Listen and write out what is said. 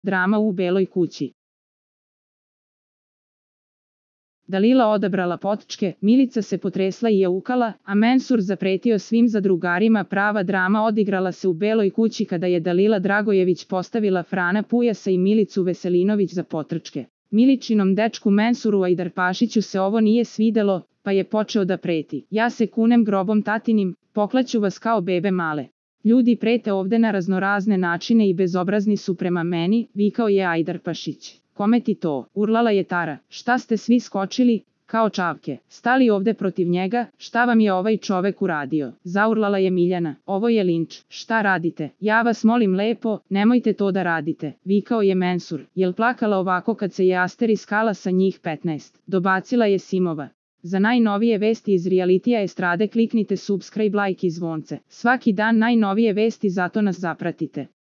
Drama u Beloj kući. Dalila odabrala potčke, Milica se potresla i jaukala, a Mensur zapretio svim zadrugarima. Prava drama odigrala se u Beloj kući kada je Dalila Dragojević postavila Frana Pujasa i Milicu Veselinović za potrčke. Miličinom dečku Mensuru Ajdarpašiću se ovo nije svidelo, pa je počeo da preti. Ja se kunem grobom tatinim, poklaću vas kao bebe male. Ljudi prete ovde na raznorazne načine i bezobrazni su prema meni, vikao je Ajdarpašić. Kome ti to? Urlala je Tara. Šta ste svi skočili, kao čavke, stali ovde protiv njega? Šta vam je ovaj čovek uradio? Zaurlala je Miljana. Ovo je linč. Šta radite? Ja vas molim lepo, nemojte to da radite, vikao je Mensur. Jel plakala ovako kad se je Aster iskala sa njih 15? Dobacila je Simova. Za najnovije vesti iz realitija estrade kliknite subscribe, like i zvonce. Svaki dan najnovije vesti, zato nas zapratite.